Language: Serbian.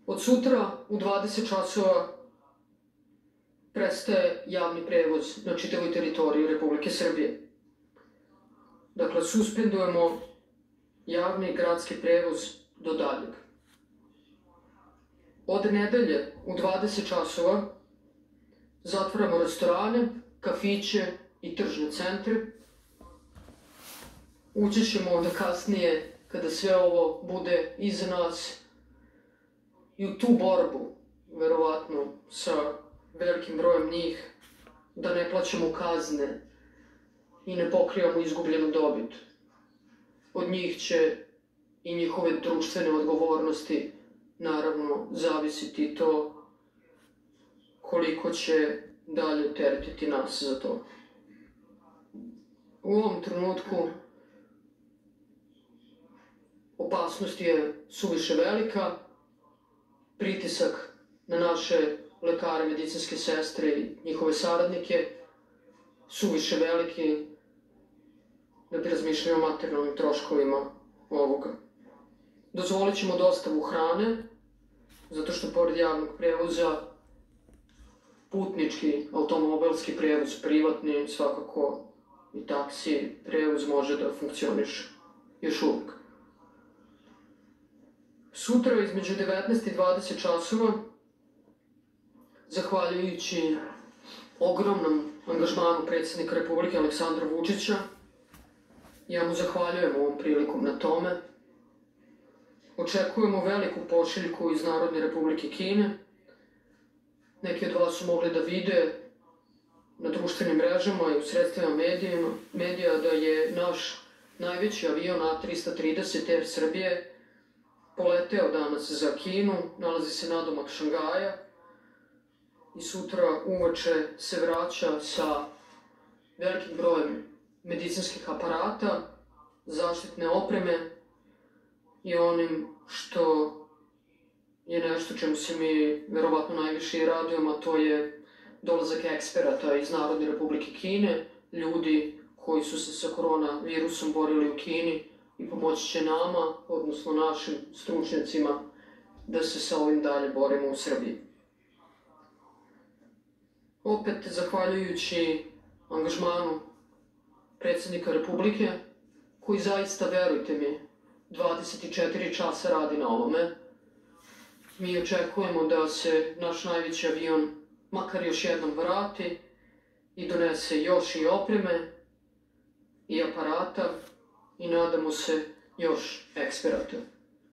Od sutra u 20 časova prestaje javni prevoz na čitavoj teritoriji Republike Srbije. Dakle, suspendujemo javni gradski prevoz do daljeg. Od nedelje u 20 časova zatvaramo restorane, kafiće i tržne centre. Ući ćemo onda kasnije, kada sve ovo bude iza nas, i u tu borbu, verovatno sa velikim brojem njih, da ne plaćamo kazne i ne pokrivamo izgubljenu dobit. Od njih će i njihove društvene odgovornosti naravno zavisiti to koliko će dalje teretiti nas za to. U ovom trenutku opasnost je suviše velika, pritisak na naše lekare, medicinske sestre i njihove saradnike suviše veliki da bi razmišljali o materijalnim troškovima ovoga. Dozvolit ćemo dostavu hrane, zato što pored javnog prevoza, putnički, automobilski prevoz, privatni, svakako i taksi prevoz može da funkcioniše još uvijek. Sutra između 19 i 20 časova, zahvaljujući ogromnom angažmanu predsjednika Republike Aleksandra Vučića, ja mu zahvaljujem ovom prilikom na tome, očekujemo veliku pošiljku iz Narodne Republike Kine. Neki od vas su mogli da vide na društvenim mrežama i u sredstvima medija da je naš najveći avion A330 Air Srbije poleteo danas za Kinu, nalazi se nadomak Šangaja i sutra uveče se vraća sa velikim brojem medicinskih aparata, zaštitne opreme i onim što je nešto čemu se mi verovatno najviše i radujemo, a to je dolazak eksperata iz Narodne Republike Kine, ljudi koji su se sa koronavirusom borili u Kini i pomoći će nama, odnosno našim stručnjacima, da se sa ovim dalje borimo u Srbiji. Opet, zahvaljujući angažmanu predsjednika Republike, koji zaista, verujte mi, 24 časa radi na ovome, mi očekujemo da se naš najveći avion makar još jednom vrati i donese još i opreme i aparata i nadamo se još eksperata.